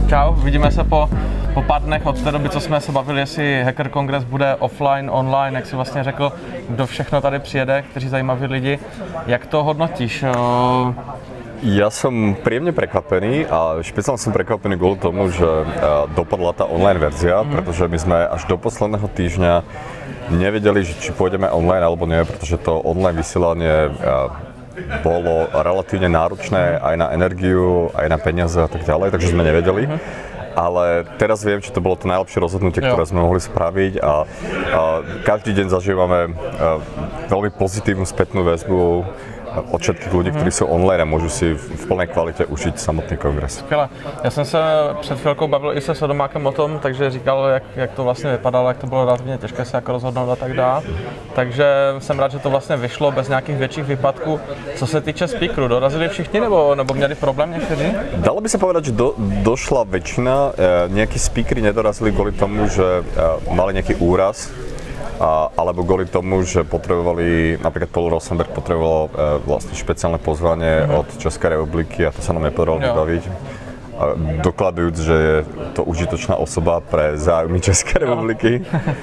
Čau, vidíme se po pár dnech od té doby, co jsme se bavili, jestli Hacker Congress bude offline, online, jak jsi vlastně řekl, kdo všechno tady přijede, kteří zajímaví lidi. Jak to hodnotíš? Ja som príjemne prekvapený a špeciálne som prekvapený kvôli tomu, že dopadla tá online verzia, pretože my sme až do posledného týždňa nevedeli, či pôjdeme online alebo nie, pretože to online vysielanie bolo relatívne náročné aj na energiu, aj na peniaze a tak ďalej, takže sme nevedeli. Ale teraz viem, že to bolo to najlepšie rozhodnutie, ktoré sme mohli spraviť a každý deň zažívame veľmi pozitívnu spätnú väzbu od všetkých ľudí, kteří jsou online a můžu si v plné kvalitě užít samotný kongres. Skvěle. Já jsem se před chvilkou bavil i se Sodomákem o tom, takže říkal, jak to vlastně vypadalo, jak to bylo relativně těžké se jako rozhodnout a tak dále. Takže jsem rád, že to vlastně vyšlo bez nějakých větších výpadků. Co se týče speakerů, dorazili všichni nebo měli problém někteří? Dalo by se povedať, že došla väčšina. Nejakí speakery nedorazili kvôli tomu, že mali nejaký úraz. Alebo kvôli tomu, že potrebovali, napríklad Paul Rosenberg potreboval vlastne špeciálne pozvanie od Českej republiky a to sa nám nepodarilo vybaviť. Dokladujúc, že je to užitočná osoba pre záujmy Českej republiky.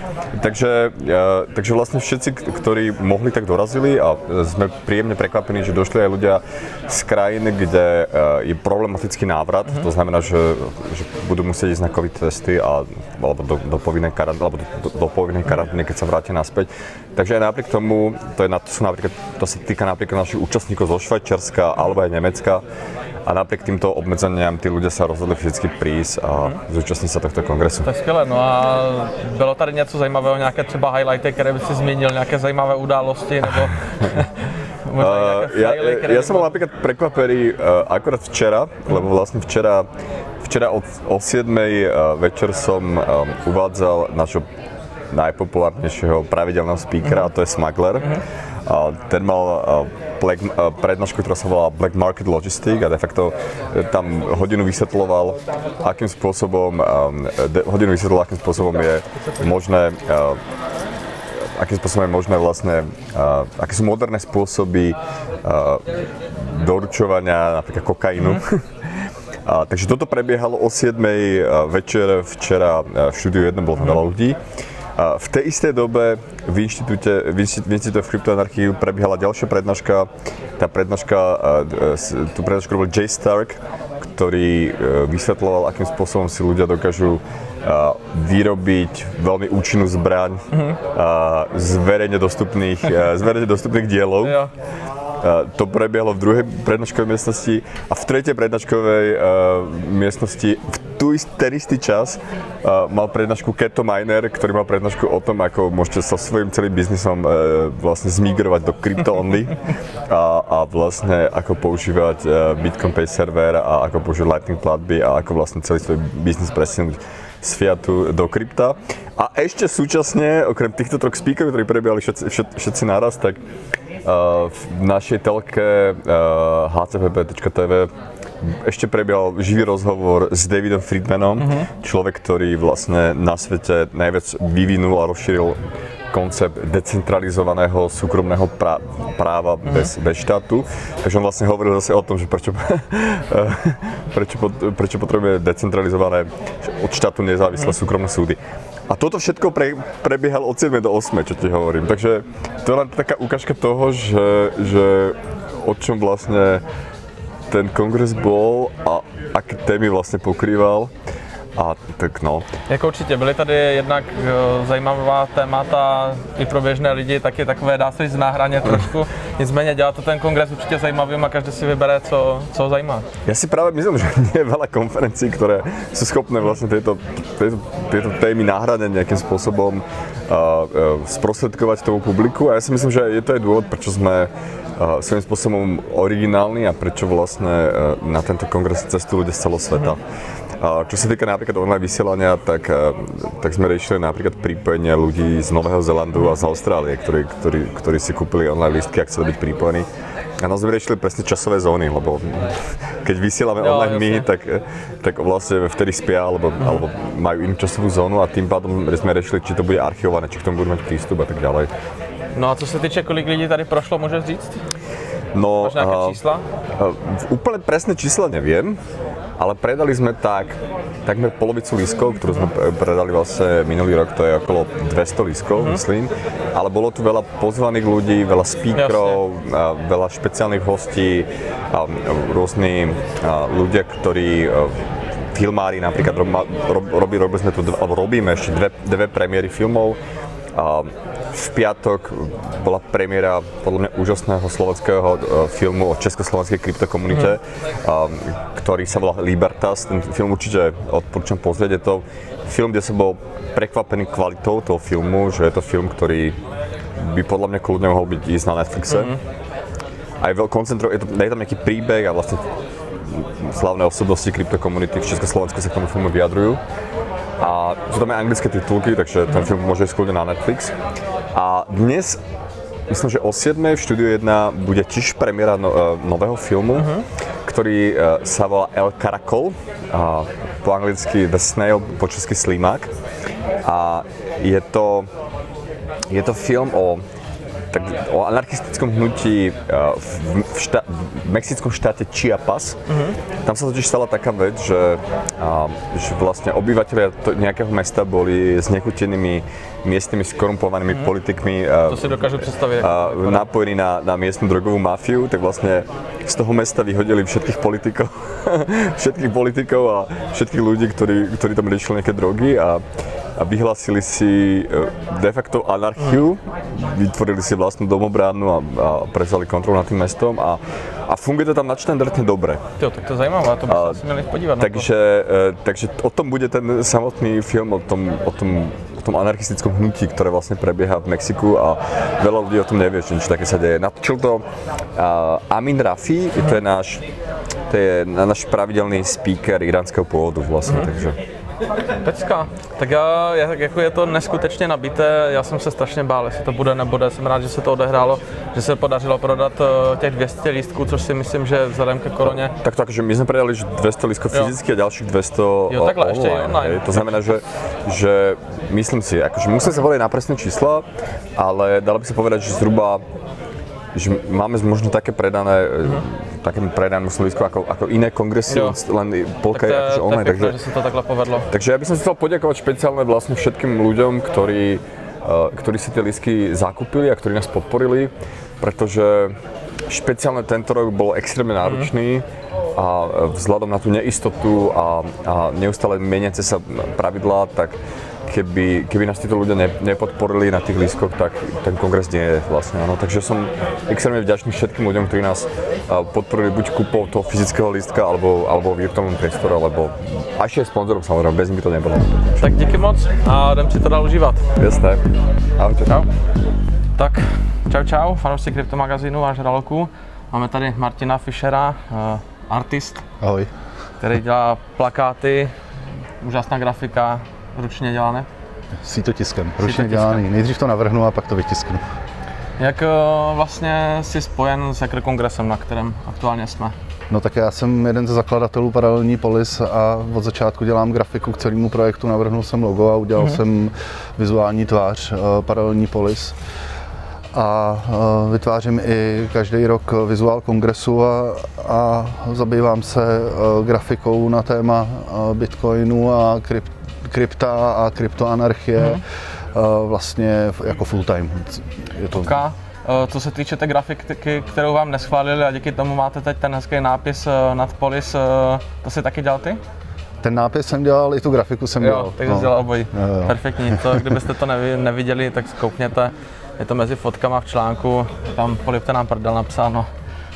Takže vlastne všetci, ktorí mohli, tak dorazili a sme príjemne prekvapení, že došli aj ľudia z krajín, kde je problematický návrat. To znamená, že budú musieť ísť na COVID testy alebo do povinnej karantény, keď sa vrátia naspäť. Takže aj napriek tomu, to sa týka napríklad našich účastníkov zo Švajčiarska alebo aj Nemecka. A napriek týmto obmedzeniam tí ľudia sa rozhodli fyzicky prísť a zúčastniť sa tohto kongresu. To je skvělé, no a bylo tady něco zajímavého, nějaké třeba highlighty, které by si zmínil, nějaké zajímavé události, nebo ja som bol napríklad prekvapený akorát včera, lebo vlastne včera o 7 večer som uvádzal našho najpopulárnejšieho pravidelného speakera, a to je Smuggler. Ten mal prednášku, ktorá sa volala Black Market Logistics a de facto tam hodinu vysvetloval, akým spôsobom je možné vlastne, aké sú moderné spôsoby doručovania napríklad kokainu. Takže toto prebiehalo o 7 večer včera v štúdiu 1, bolo tam veľa ľudí. V tej istej dobe v Inštitúte v kryptoanarchii prebiehala ďalšia prednáška. Tú prednášku robil Jay Stark, ktorý vysvetľoval, akým spôsobom si ľudia dokážu vyrobiť veľmi účinnú zbraň z verejne dostupných dielov. To prebiehalo v druhej prednáškovej miestnosti a v tretej prednáškovej miestnosti ten istý čas mal prednášku Keto Miner, ktorý mal prednášku o tom, ako môžete sa svojím celým biznisom vlastne zmigrovať do crypto only a vlastne ako používať Bitcoin Pay server a ako používať Lightning platby a ako vlastne celý svoj biznis presunúť z fiatu do krypta. A ešte súčasne, okrem týchto troch speakerov, ktorí prebiehali všetci naraz, tak v našej telke hcpp.tv ešte prebiehal živý rozhovor s Davidom Friedmanom, človek, ktorý vlastne na svete najviac vyvinul a rozšíril koncept decentralizovaného súkromného práva bez štátu. Takže on vlastne hovoril zase o tom, že prečo potrebuje decentralizované od štátu nezávislé súkromné súdy. A toto všetko prebiehalo od 7 do 8, čo ti hovorím. Takže to je len taká ukážka toho, že o čom vlastne ten kongres bol a aké témy vlastne pokrýval. A tak no. Jako určitě, byly tady jednak zajímavá témata i pro běžné lidi, taky takové, dá se říct, na hraně trošku. Nicméně dělá to ten kongres určitě zajímavým a každý si vybere, co ho zajímá. Ja si práve myslím, že nie je veľa konferencií, ktoré sú schopné vlastne tieto témy nahrať nejakým spôsobom sprostredkovať tomu publiku. A ja si myslím, že je to aj dôvod, prečo sme svojím spôsobom originálni a prečo vlastne na tento kongres cestujú ľudia z celého sveta. Čo sa týka napríklad online vysielania, tak sme riešili napríklad pripojenie ľudí z Nového Zélandu a z Austrálie, ktorí si kúpili online lístky a chceli byť pripojení. A nás sme riešili presne časové zóny, lebo keď vysielame online my, tak vlastne vtedy spia alebo majú inú časovú zónu a tým pádom sme riešili, či to bude archivované, či k tomu budú mať prístup a tak ďalej. No a co se týče, kolik lidí tady prošlo, můžeš říct? No, máš nejaké čísla? Úplne presné čísla neviem, ale predali sme takmer polovicu lístkov, ktorú sme predali vlastne minulý rok, to je okolo 200 lístkov, myslím. Ale bolo tu veľa pozvaných ľudí, veľa speakerov, veľa špeciálnych hostí, rôzni ľudia, ktorí filmári napríklad, robili sme tu, alebo robíme ešte dve premiéry filmov. V piatok bola premiéra podľa mňa úžasného slovenského filmu o československej kryptokomunite, ktorý sa volá Libertas. Ten film určite odporúčam pozrieť. Je to film, kde som bol prekvapený kvalitou toho filmu, že je to film, ktorý by podľa mňa kľudne mohol byť ísť na Netflixe. A je tam nejaký príbeh a vlastne slávne osobnosti kryptokomunity v Československu sa k tomu filmu vyjadrujú. A sú tam aj anglické titulky, takže ten film môže ísť kľudne na Netflix. A dnes, myslím, že o 7. v Štúdiu 1 bude tiež premiéra nového filmu, ktorý sa volá El Caracol, po anglicky The Snail, po česky Slimák. A je to film o anarchistickom hnutí v mexickom štáte Chiapas. Tam sa totiž stala taká vec, že vlastne obyvatelia nejakého mesta boli znechutenými miestnymi skorumpovanými politikmi. To si dokážu predstaviť. Napojení na miestnu drogovú mafiu, tak vlastne z toho mesta vyhodili všetkých politikov a všetkých ľudí, ktorí tam riešili nejaké drogy a vyhlásili si de facto anarchiu, vytvorili si vlastnú domobránu a prevzali kontrolu nad tým mestom a funguje to tam nadštandardne dobre. Tak to je zajímavé, to by sme si měli podívať na to. Takže o tom bude ten samotný film, o tom anarchistickom hnutí, ktoré vlastne prebieha v Mexiku a veľa ľudí o tom nevie, že niečo také sa deje. Natočil to Amin Rafi, to je náš pravidelný speaker iránskeho pôvodu vlastne, takže. Pecka, tak jako je to neskutečně nabité, já jsem se strašně bál, jestli to bude, nebude, jsem rád, že se to odehrálo, že se podařilo prodat těch 200 lístků, což si myslím, že vzhledem ke koroně. Takže my jsme prodali 200 lístků fyzicky a dalších 200 takhle, online. ještě online. To znamená, že myslím si, akože musím sa povedať na presné čísla, ale dalo by sa povedať, že zhruba že máme možno také predané lístkov ako iné kongresy, len polka je akože online. Takže že sa to takhle povedlo. Takže ja by som chcel poďakovať špeciálne vlastne všetkým ľuďom, ktorí si tie lístky zakúpili a ktorí nás podporili, pretože špeciálne tento rok bol extrémne náročný a vzhľadom na tú neistotu a neustále meniace sa pravidlá, tak keby nás títo ľudia nepodporili na tých lístkoch, tak ten kongres nie je vlastne. Áno. Takže som extrémne vďačný všetkým ľuďom, ktorí nás podporili buď kúpou toho fyzického lístka, alebo virtuálnom priestoru, alebo aj sponzorom samozrejme, bez nich by to nebolo. Tak díky moc a jdem si to dál užívat. Jasné. Ahojte. Čau. Tak, čau, fanoušci kryptomagazínu a žraloků. Máme tady Martina Fischera, artist. Ahoj. Který dělá plakáty, úžasná grafika, ručně dělané? Sítotiskem, ručně dělaný. Nejdřív to navrhnu a pak to vytisknu. Jak vlastně jsi spojen s Hacker Kongresem, na kterém aktuálně jsme? No tak já jsem jeden ze zakladatelů Paralelní Polis a od začátku dělám grafiku k celému projektu, navrhnul jsem logo a udělal jsem vizuální tvář Paralelní Polis. A vytvářím i každý rok vizuál kongresu a zabývám se grafikou na téma Bitcoinu a krypta a kryptoanarchie vlastně jako full time. Je to... Co se týče té grafiky, kterou vám neschválili a díky tomu máte teď ten hezký nápis nad Polis, to si taky dělal ty? Ten nápis jsem dělal, i tu grafiku jsem dělal. Jo, takže jsi dělal obojí. Jo. Perfektní, kdybyste to neviděli, tak zkoukněte. Je to mezi fotkama v článku, tam polipte nám prdel napsáno.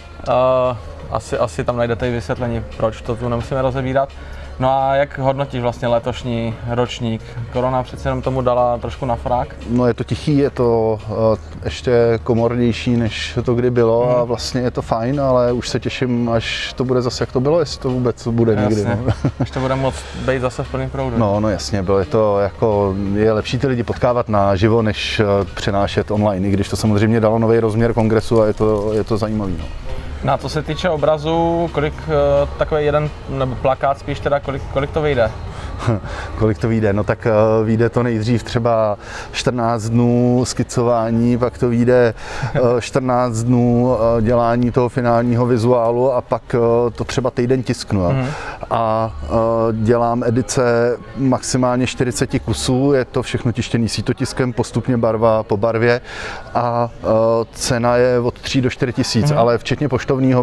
Asi tam najdete i vysvětlení, proč to tu nemusíme rozebírat. No a jak hodnotíš vlastně letošní ročník? Korona přece jenom tomu dala trošku na frak? No je to tichý, je to ještě komornější, než to kdy bylo a vlastně je to fajn, ale už se těším, až to bude zase jak to bylo, jestli to vůbec bude někdy. No. Až to bude moc být zase v plném proudu. No jasně, bylo to jako, je lepší ty lidi potkávat naživo, než přenášet online, i když to samozřejmě dalo nový rozměr kongresu a je to zajímavý. No. No a co se týče obrazu, kolik takový jeden, nebo plakát spíš teda, kolik to vyjde? kolik to vyjde? No tak vyjde to nejdřív třeba 14 dnů skicování, pak to vyjde 14 dnů dělání toho finálního vizuálu a pak to třeba týden tisknu. A dělám edice maximálně 40 kusů, je to všechno tištěný sítotiskem, postupně barva po barvě a cena je od 3 do 4 tisíc, ale včetně poštovního,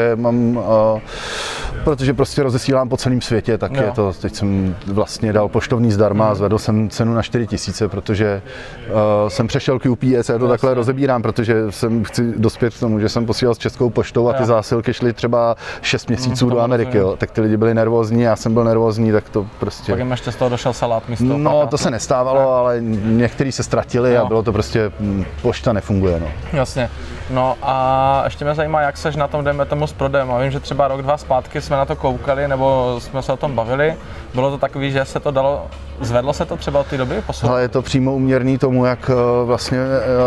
protože prostě rozesílám po celém světě, tak je to, teď jsem vlastně dal poštovní zdarma a zvedl jsem cenu na 4 tisíce, protože jsem přešel k UPS a já to takhle rozebírám, protože chci dospět k tomu, že jsem posílal s Českou poštou a ty zásilky šly třeba 6 měsíců do Ameriky, jo. Tak ty lidi byli nervózní, já jsem byl nervózní, tak to prostě... Pak jim ještě z toho došel salát místo. No, to se nestávalo, ale někteří se ztratili a bylo to prostě, pošta nefunguje, no. Jasně. No a ještě mě zajímá, jak seš na tom, dejme tomu, s prodejem. A vím, že třeba rok, 2 zpátky jsme na to koukali, nebo jsme se o tom bavili. Bylo to takový, že se to dalo, zvedlo se to třeba od té doby? Ale je to přímo úměrný tomu, jak vlastně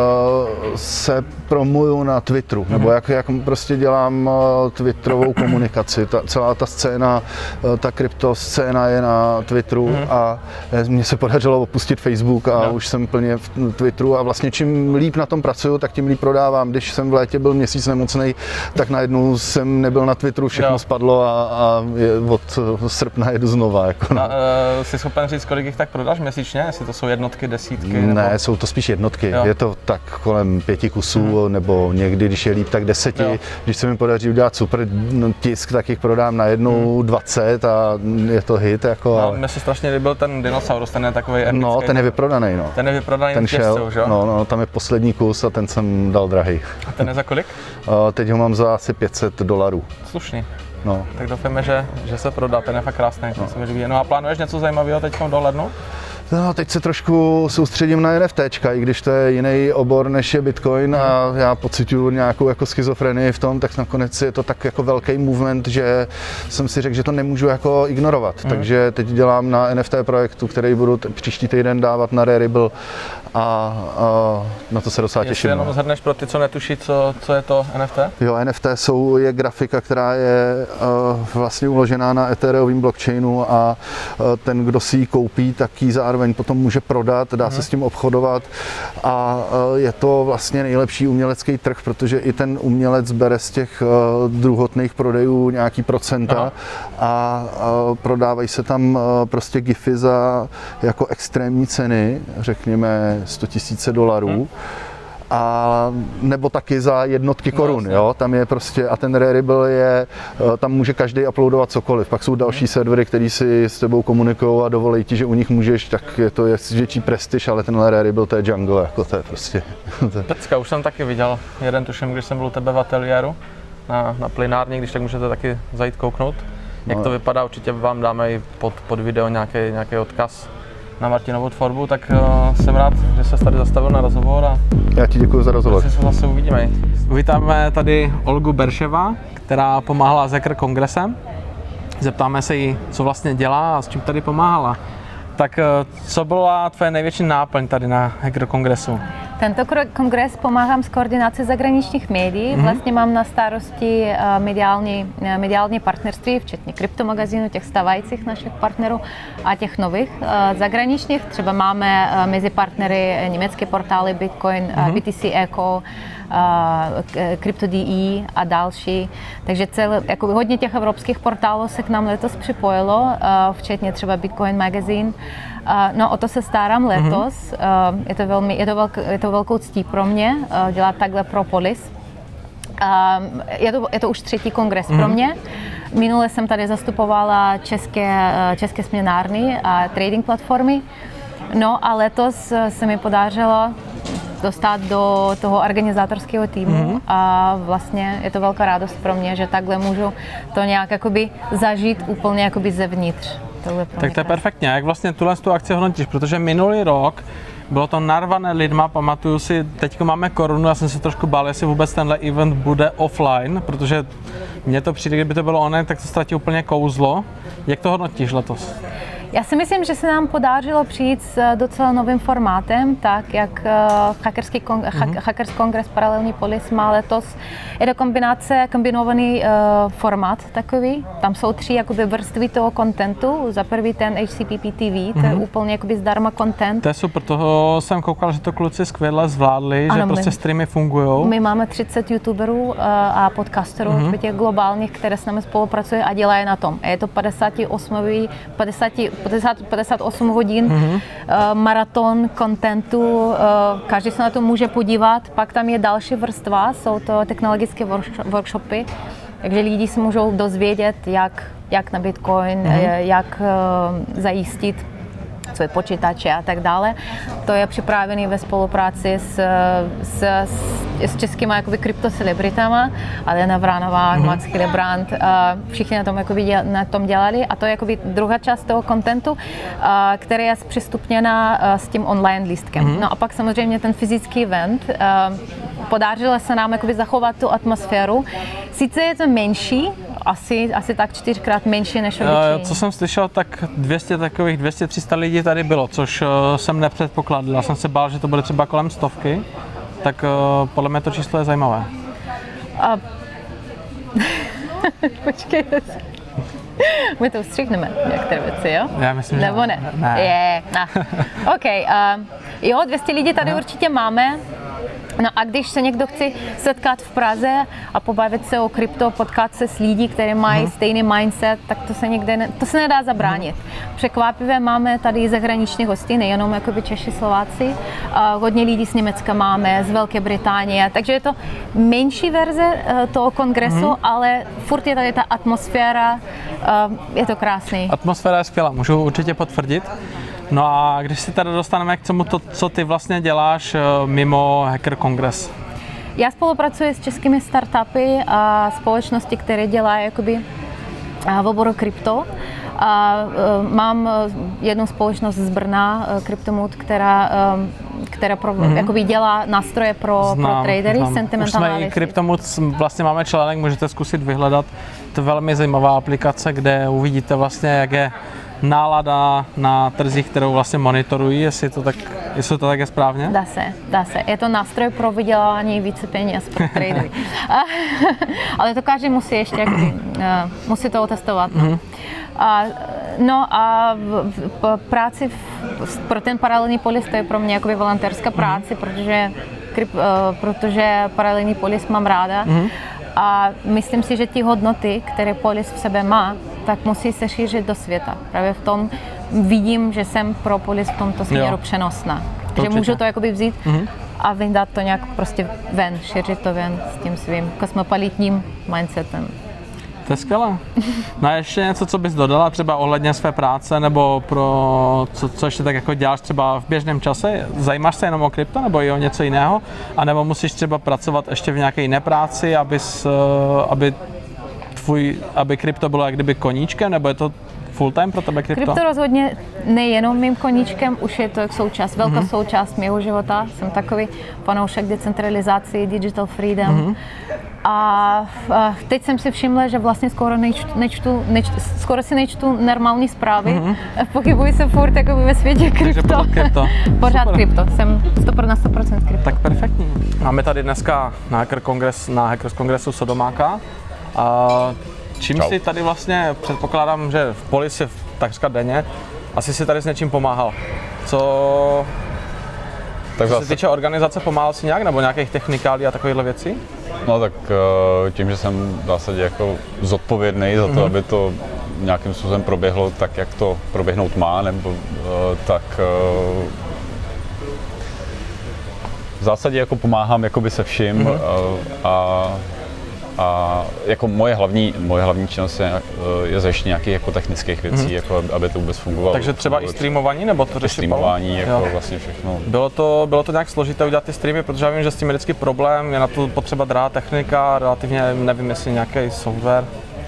se promuju na Twitteru, nebo jak prostě dělám twitterovou komunikaci. Celá ta scéna, ta kryptoscéna je na Twitteru a mně se podařilo opustit Facebook a už jsem plně v Twitteru a vlastně čím líp na tom pracuju, tak tím líp prodávám. Když jsem v létě byl měsíc nemocnej, tak najednou jsem nebyl na Twitteru, všechno spadlo a od srpna jedu znova. Jako, no. Jsi schopen říct, kolik jich tak prodáš měsíčně? Jestli to jsou jednotky, desítky? Ne, nebo... jsou to spíš jednotky. Je to tak kolem 5 kusů, nebo někdy, když je líp, tak 10. Když se mi podaří udělat super tisk, tak jich prodám najednou 20 a je to hit. Jako, ale... Mně se strašně líbil ten dinosaurus, ten je takový epický. No, ten je vyprodaný. No. Ten je vyprodaný ten těžcou, že jo? No, tam je poslední kus a ten jsem dal drahý. A ten je za kolik? Teď ho mám za asi $500. Slušný. No. Tak doufáme, že se prodá, ten je fakt krásný. No a plánuješ něco zajímavého teď v dohlednu? No, teď se trošku soustředím na NFTčka, i když to je jiný obor, než je Bitcoin a já pociťuju nějakou jako schizofrenii v tom, tak nakonec je to tak jako velký movement, že jsem si řekl, že to nemůžu jako ignorovat. Takže teď dělám na NFT projektu, který budu příští týden dávat na Rarible a na to se docela těším. Jenom zhrneš pro ty, co netuší, co je to NFT? Jo, NFT je grafika, která je vlastně uložená na Ethereovém blockchainu a ten, kdo si ji koupí, tak ji zároveň potom může prodat, dá se s tím obchodovat a je to vlastně nejlepší umělecký trh, protože i ten umělec bere z těch druhotných prodejů nějaký procenta a prodávají se tam prostě gify za jako extrémní ceny, řekněme $100,000. A nebo taky za jednotky korun, jo, tam je prostě, a ten Rarible je, tam může každý uploadovat cokoliv, pak jsou další servery, který si s tebou komunikují a dovolí ti, že u nich můžeš, tak je to větší prestiž, ale ten Rarible to je jungle, jako to je prostě. Pecka, už jsem taky viděl jeden, tuším, když jsem byl u tebe v ateliéru na Plynárně, když tak můžete taky zajít kouknout, jak to vypadá, určitě vám dáme i pod video nějaký odkaz na Martinovu tvorbu, tak jsem rád, že se tady zastavil na rozhovor a já ti děkuji za rozhovor. Se zase uvidíme. Vítáme tady Olgu Berševa, která pomáhala s Hacker Kongresem. Zeptáme se jí, co vlastně dělá a s čím tady pomáhala. Tak co byla tvoje největší náplň tady na Hacker Kongresu? Tento kongres pomáhám s koordinací zahraničních médií. Vlastně mám na starosti mediální partnerství, včetně kryptomagazínu, těch stávajících našich partnerů a těch nových zahraničních. Třeba máme mezi partnery německé portály Bitcoin, BTC Eco, Crypto.de a další. Takže jako hodně těch evropských portálů se k nám letos připojilo, včetně třeba Bitcoin Magazine. No, o to se starám letos. Je to velkou ctí pro mě dělat takhle pro Polis. Je to už 3. kongres pro mě. Minule jsem tady zastupovala české směnárny a trading platformy. No a letos se mi podařilo dostat do toho organizátorského týmu a vlastně je to velká radost pro mě, že takhle můžu to nějak jakoby zažít úplně jakoby zevnitř. Tak to je perfektně. Jak vlastně tu akci hodnotíš? Protože minulý rok bylo to narvané lidma, pamatuju si, teď máme korunu, já jsem se trošku bál, jestli vůbec tenhle event bude offline, protože mně to přijde, kdyby to bylo online, tak to ztratí úplně kouzlo. Jak to hodnotíš letos? Já si myslím, že se nám podařilo přijít s docela novým formátem, tak jak Hackers Congress Paralelní polis má letos. Je to kombinovaný formát takový. Tam jsou 3 jakoby vrstvy toho kontentu. Za prvý ten HCPP TV, to je úplně jakoby zdarma content. To je super, toho jsem koukal, že to kluci skvěle zvládli, ano, že prostě streamy fungujou. My máme 30 youtuberů a podcasterů globálních, které s námi spolupracují a dělají na tom. Je to 58 hodin maraton kontentu, každý se na to může podívat. Pak tam je další vrstva, jsou to technologické workshopy, takže lidi si můžou dozvědět, jak na Bitcoin, jak zajistit své počítače a tak dále. To je připravený ve spolupráci s českými jakoby kryptocelebritama, Alena Vránová, Max Hillebrand, všichni na tom dělali a to je jakoby druhá část toho kontentu, která je zpřístupněna s tím online lístkem. No a pak samozřejmě ten fyzický event, podařilo se nám jakoby zachovat tu atmosféru. Sice je to menší, asi tak 4krát menší než obyčejně. Co jsem slyšel, tak 200-300 lidí tady bylo, což jsem nepředpokládal. Já jsem se bál, že to bude třeba kolem 100, tak podle mě to číslo je zajímavé. Počkejte si. My to ustřihneme, některé věci, jo? Já myslím, nebo ne? Je. OK. Jo, 200 lidí tady určitě máme. No a když se někdo chce setkat v Praze a pobavit se o krypto, potkat se s lidí, kteří mají stejný mindset, tak to se nedá zabránit. Překvapivě máme tady zahraniční hosty, nejenom jakoby Češi, Slováci, hodně lidí z Německa máme, z Velké Británie, takže je to menší verze toho kongresu, ale furt je tady ta atmosféra, je to krásný. Atmosféra je skvělá, můžu určitě potvrdit. No a když si tady dostaneme k tomu, co ty vlastně děláš mimo Hacker Congress? Já spolupracuji s českými startupy a společnosti, které dělají jakoby v oboru krypto. Mám jednu společnost z Brna, CryptoMood, která jakoby dělá nástroje pro tradery, sentimental analyzy. Už jsme i CryptoMood, vlastně máme článek, můžete zkusit vyhledat. To je velmi zajímavá aplikace, kde uvidíte vlastně, jak je nálada na trzích, kterou vlastně monitorují, jestli to tak je správně? Dá se. Je to nástroj pro vydělávání více peněz pro tradery. Ale to každý musí ještě musí to otestovat. No a práci pro ten paralelní polis, to je pro mě jakoby volontérská práce, protože paralelní polis mám ráda. A myslím si, že ty hodnoty, které polis v sebe má, tak musí se šířit do světa. Právě v tom vidím, že jsem pro polis v tomto směru přenosná. Že můžu to jakoby vzít a vydat to nějak prostě ven, šířit to ven s tím svým kosmopolitním mindsetem. To je skvělé. No a ještě něco, co bys dodala třeba ohledně své práce, nebo pro co ještě tak jako děláš třeba v běžném čase? Zajímáš se jenom o krypto, nebo i o něco jiného? A nebo musíš třeba pracovat ještě v nějaké jiné práci, aby krypto bylo jak kdyby koníčkem, nebo je to full time pro tebe krypto? Krypto rozhodně nejenom mým koníčkem, už je to jak součást, velká součást mého života. Jsem takový fanoušek decentralizace, digital freedom. A teď jsem si všimla, že vlastně skoro si nečtu normální zprávy. Pohybuji se furt jako ve světě krypto. Pořád krypto. Jsem 100% krypto. Tak perfektní. Máme tady dneska na Hackers Congressu Sodomáka. Čím si tady vlastně, předpokládám, že v polisi takřka denně, asi si tady s něčím pomáhal. Co se týče organizace, pomáhal si nějak, nebo nějakých technikálí a takovýchhle věcí? No tak tím, že jsem v zásadě jako zodpovědný za to, aby to nějakým způsobem proběhlo tak, jak to proběhnout má, nebo tak v zásadě jako pomáhám jakoby se vším a jako moje hlavní činnost je zajištění nějakých jako technických věcí, jako aby to vůbec fungovalo. Takže třeba i streamování, nebo to řešit? Streamování, jako vlastně všechno. Bylo to nějak složité udělat ty streamy, protože já vím, že s tím je vždycky problém, je na to potřeba drahá technika, relativně nevím, jestli nějaký software.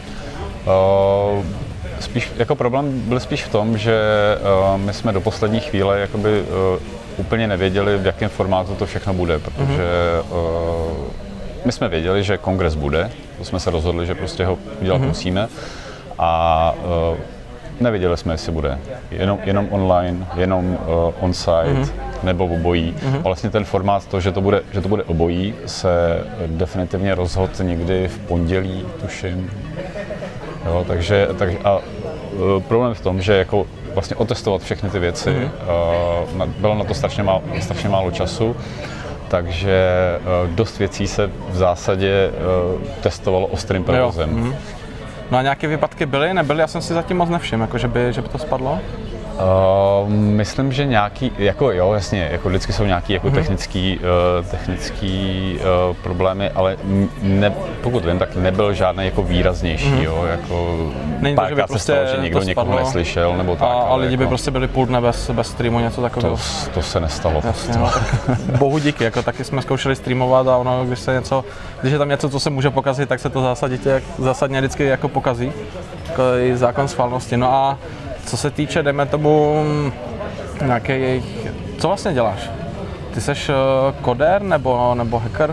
Spíš jako problém byl spíš v tom, že my jsme do poslední chvíle jakoby úplně nevěděli, v jakém formátu to všechno bude, protože my jsme věděli, že kongres bude, to jsme se rozhodli, že prostě ho udělat musíme a Nevěděli jsme, jestli bude jenom online, jenom on-site, nebo obojí. A vlastně ten formát, že to bude obojí, se definitivně rozhodl někdy v pondělí, tuším. Jo, takže problém v tom, že jako vlastně otestovat všechny ty věci, bylo na to strašně málo času, takže dost věcí se v zásadě testovalo ostrým provozem. No a nějaké výpadky nebyly? Já jsem si zatím moc nevšiml, jako že by to spadlo? Myslím, že nějaký, jako jo, jasně, jako vždycky jsou nějaký jako technický problémy, ale pokud vím, tak nebyl žádný jako výraznější, jo, jako párkrát se stalo, že někdo někoho neslyšel, nebo tak. A lidi by prostě byli půl dne bez streamu, něco takového. To se nestalo. Jasně, no, tak bohu díky, jako taky jsme zkoušeli streamovat a ono, když je tam něco, co se může pokazit, tak se to zásadně vždycky jako pokazí, jako i zákon schválnosti. No a co se týče, dejme tomu, nějaké jejich... Co vlastně děláš? Ty seš kodér nebo hacker?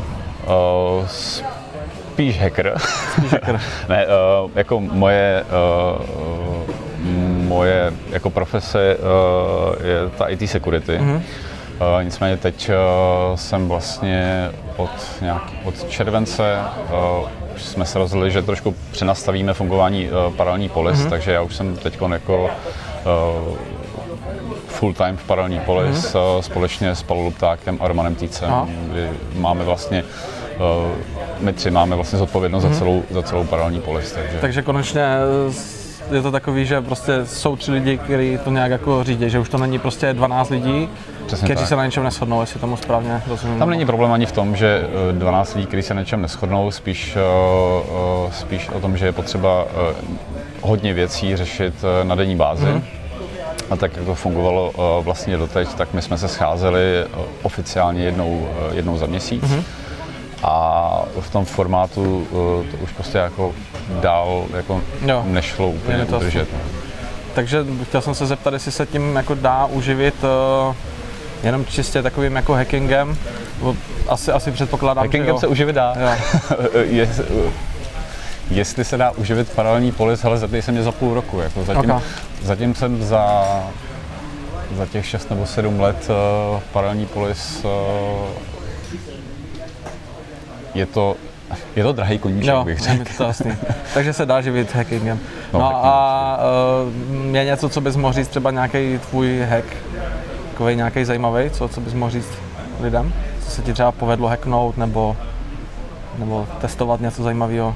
Spíš hacker. Ne, jako moje jako profese je ta IT security. Nicméně teď jsem vlastně od července už jsme se rozhodli, že trošku přenastavíme fungování paralelní polis, takže já už jsem teď jako full time v paralelní polis společně s Pavlou Luptákem a Romanem Týcem, kdy máme vlastně my tři máme vlastně zodpovědnost za celou paralelní polis. Takže konečně je to takový, že prostě jsou 3 lidi, kteří to nějak jako řídí, že už to není prostě 12 lidí, kteří se na něčem neshodnou, jestli tomu správně rozumím. Tam není problém ani v tom, že 12 lidí, kteří se na něčem neshodnou, spíš o tom, že je potřeba hodně věcí řešit na denní bázi. A tak, jak to fungovalo vlastně doteď, tak my jsme se scházeli oficiálně jednou za měsíc. A v tom formátu to už prostě jako dál jako nešlo úplně udržet. Takže chtěl jsem se zeptat, jestli se tím jako dá uživit jenom čistě takovým jako hackingem. Asi předpokládám, hackingem se uživit dá. Jestli se dá uživit paralelní polis, ale zeptej se mě za půl roku. Jako zatím jsem za těch 6 nebo 7 let paralelní polis je to drahý koníček, bych řekl. Takže se dá živit hackingem. No a je něco, co bys mohl říct, třeba nějaký tvůj hack, takový nějaký zajímavý, co bys mohl říct lidem? Co se ti třeba povedlo hacknout nebo testovat něco zajímavého?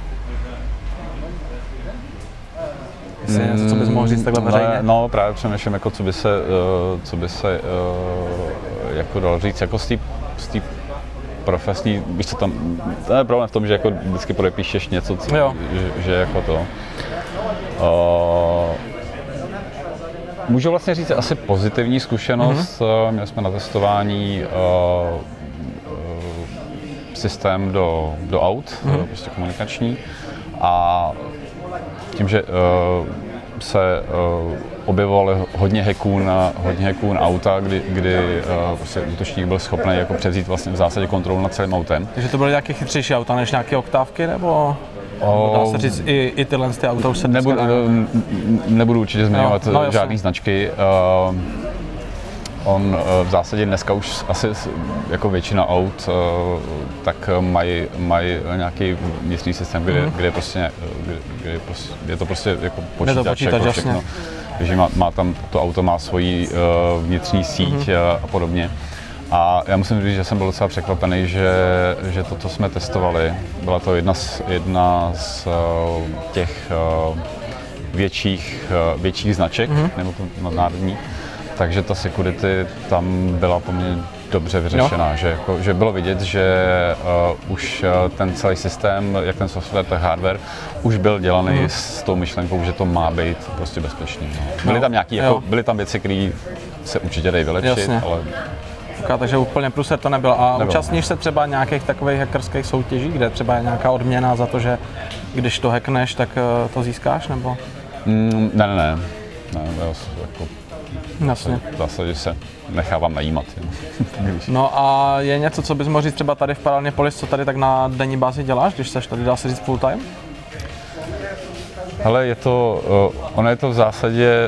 Jestli je něco, co bys mohl říct takhle veřejně? No, právě přemýšlím, jako co by se jako dalo říct, jako z té profesní, víš co tam, to je problém v tom, že jako vždycky podepíšeš něco, že jako to. Můžu vlastně říct asi pozitivní zkušenost, měli jsme na testování systém do aut, prostě komunikační, a tím, že se objevovalo hodně hacků na auta, kdy prostě útočník byl schopný jako převzít vlastně v zásadě kontrolu nad celým autem. Takže to byly nějaké chytřejší auta než nějaké oktávky, nebo dá se říct i tyhle auta už se nebudu určitě zmiňovat žádný značky. On v zásadě dneska už asi jako většina aut tak mají nějaký vnitřní systém, kde je to prostě jako počítač jako všechno. Takže to auto má svoji vnitřní síť a podobně. A já musím říct, že jsem byl docela překvapený, že to, co jsme testovali, byla to jedna z těch větších značek, nebo to nadnárodní. Takže ta security tam byla poměrně dobře vyřešená, že bylo vidět, že už ten celý systém, jak ten software, tak hardware, už byl dělaný s tou myšlenkou, že to má být prostě bezpečný. Byly tam věci, které se určitě dají vylepšit, ale... Takže úplně průser to nebylo. A účastníš se třeba nějakých takových hackerských soutěží, kde třeba je nějaká odměna za to, že když to hackneš, tak to získáš, nebo? Ne, jako... Jasně. V zásadě se nechávám najímat. No a je něco, co bys mohl říct třeba tady v paralelní polis, co tady tak na denní bázi děláš, když seš tady, dá se říct full time? Hele, ono je to v zásadě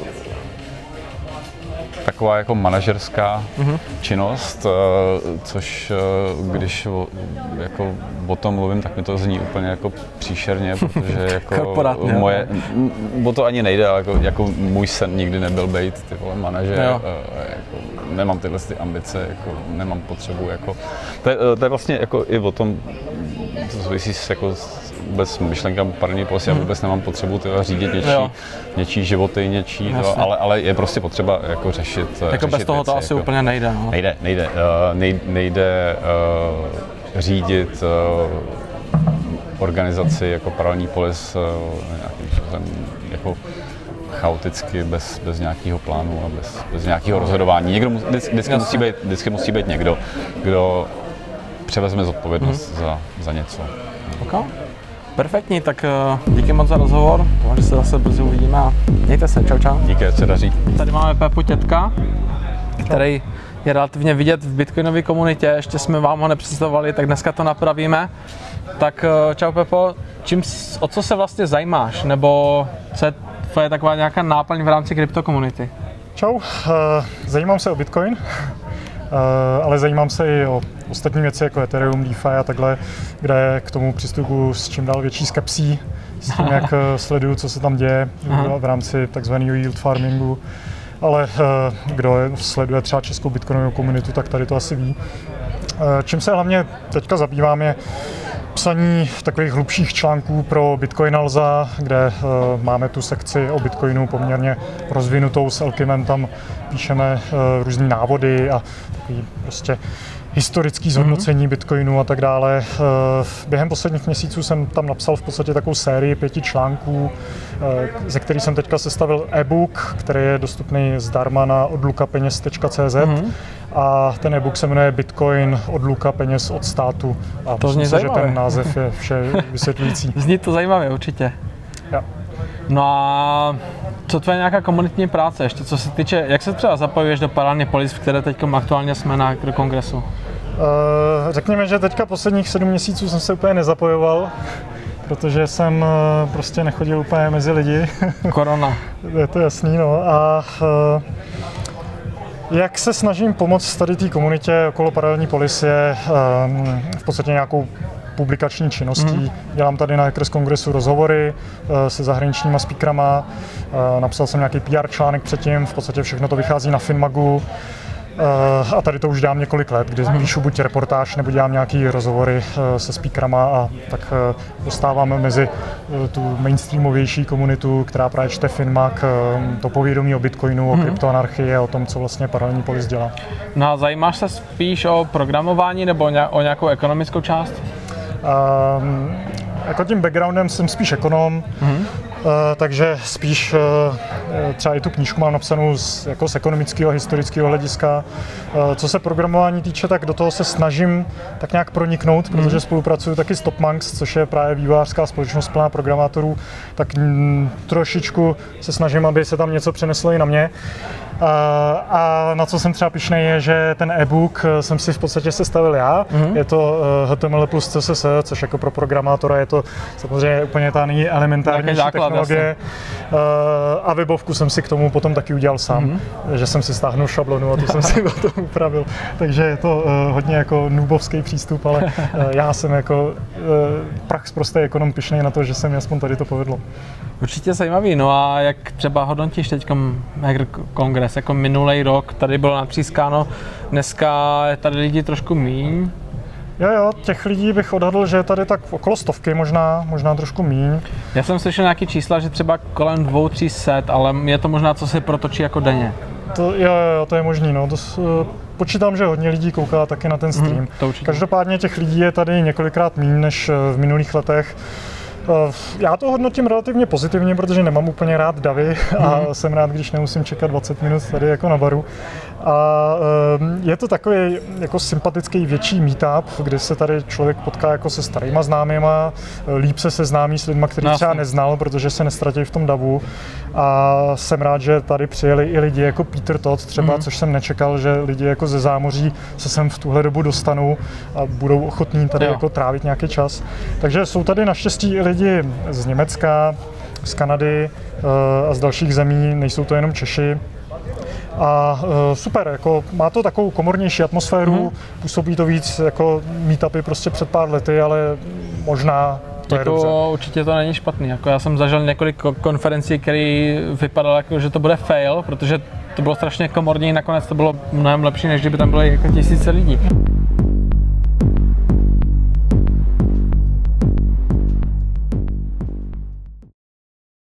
taková jako manažerská činnost, což když jako o tom mluvím, tak mi to zní úplně jako příšerně, protože jako moje, o to ani nejde, ale jako můj sen nikdy nebyl být ty vole manažer, jako nemám tyhle ty ambice, jako nemám potřebu, jako to je vlastně jako i o tom, to souvisí s jako vůbec myšlenkám paralelní polisy, já vůbec nemám potřebu řídit něčí životy, něčí, ale je prostě potřeba jako řešit. Jako bez toho to asi úplně nejde. No. Nejde řídit organizaci jako paralelní polis nějakým způsobem jako chaoticky, bez nějakého plánu a bez nějakého rozhodování. Vždycky musí být někdo, kdo převezme zodpovědnost za něco. Okay. Perfektní, tak díky moc za rozhovor, že se zase brzy uvidíme a mějte se, čau. Díky, ať se daří. Tady máme Pepu Tětka, který je relativně vidět v bitcoinové komunitě, ještě jsme vám ho nepředstavovali, tak dneska to napravíme. Tak čau Pepo, o co se vlastně zajímáš, nebo co je tvoje taková nějaká náplň v rámci kryptokomunity? Čau, zajímám se o Bitcoin, ale zajímám se i o ostatní věci jako Ethereum, DeFi a takhle, kde k tomu přistupuji s čím dál větší skepsí, s tím, jak sleduju, co se tam děje v rámci takzvaného yield farmingu. Ale kdo sleduje třeba českou bitcoinovou komunitu, tak tady to asi ví. Čím se hlavně teďka zabývám je psaní takových hlubších článků pro Bitcoinalza, kde máme tu sekci o Bitcoinu poměrně rozvinutou s Elkimem, tam píšeme různý návody a takový prostě historický zhodnocení Bitcoinu a tak dále. Během posledních měsíců jsem tam napsal v podstatě takovou sérii 5 článků, ze kterých jsem teďka sestavil e-book, který je dostupný zdarma na odlukapeněz.cz. A ten e-book se jmenuje Bitcoin, odluka peněz od státu. A to myslím si, že ten název je vše vysvětlující. Zní to zajímavě, určitě. Ja. No a co tvoje nějaká komunitní práce ještě, co se týče, jak se třeba zapojuješ do paralelní polis, v které teď aktuálně jsme na kongresu? Řekněme, že teďka posledních 7 měsíců jsem se úplně nezapojoval, protože jsem prostě nechodil úplně mezi lidi. Korona. Je to jasný, no. A jak se snažím pomoct tady té komunitě okolo paralelní polis je v podstatě nějakou publikační činností. Dělám tady na Hackers Kongresu rozhovory se zahraničníma speakerama, napsal jsem nějaký PR článek předtím, v podstatě všechno to vychází na Finmagu. A tady to už dělám několik let, kdy píšu buď reportáž, nebo dělám nějaký rozhovory se speakerama a tak dostáváme mezi tu mainstreamovější komunitu, která právě čte Finmag, to povědomí o Bitcoinu, o kryptoanarchii a o tom, co vlastně paralelní polis dělá. No a zajímáš se spíš o programování nebo o nějakou ekonomickou část? Jako tím backgroundem jsem spíš ekonom, takže spíš třeba i tu knížku mám napsanou z ekonomického a historického hlediska. Co se programování týče, tak do toho se snažím tak nějak proniknout, protože spolupracuju taky s TopMonks, což je právě vývojářská společnost plná programátorů, tak trošičku se snažím, aby se tam něco přeneslo i na mě. A na co jsem třeba pyšnej je, že ten e-book jsem si v podstatě sestavil já. Je to HTML plus CSS, což jako pro programátora je to samozřejmě úplně ta nejelementárnější technologie. A webovku jsem si k tomu potom taky udělal sám, že jsem si stáhnul šablonu a tu jsem si potom upravil. Takže je to hodně jako noobovský přístup, ale já jsem jako prostý ekonom pyšnej na to, že se mi aspoň tady to povedlo. Určitě zajímavý. No a jak třeba hodnotíš teď Hacker Kongres? Jako minulý rok tady bylo natřískáno, dneska je tady lidí trošku míň. Jo, těch lidí bych odhadl, že je tady tak okolo 100, možná trošku míň. Já jsem slyšel nějaký čísla, že třeba kolem 200-300, ale je to možná, co se protočí jako denně. To je možný, no. Počítám, že hodně lidí kouká taky na ten stream. Každopádně těch lidí je tady několikrát míň než v minulých letech. Já to hodnotím relativně pozitivně, protože nemám úplně rád davy a jsem rád, když nemusím čekat 20 minut tady jako na baru. A je to takový jako sympatický větší meetup, kde se tady člověk potká jako se starýma známýma, líp se seznámí s lidma, který třeba neznal, protože se nestratí v tom davu. A jsem rád, že tady přijeli i lidi jako Peter Todd třeba, což jsem nečekal, že lidi jako ze zámoří se sem v tuhle dobu dostanou a budou ochotní tady jako trávit nějaký čas. Takže jsou tady naštěstí i lidi z Německa, z Kanady a z dalších zemí, nejsou to jenom Češi. A super, jako má to takovou komornější atmosféru, působí to víc jako meetupy prostě před pár lety, ale možná to je dobře. Určitě to není špatný. Jako já jsem zažil několik konferencí, které vypadaly jako, že to bude fail, protože to bylo strašně komorní, nakonec to bylo mnohem lepší, než kdyby tam byly jako tisíce lidí.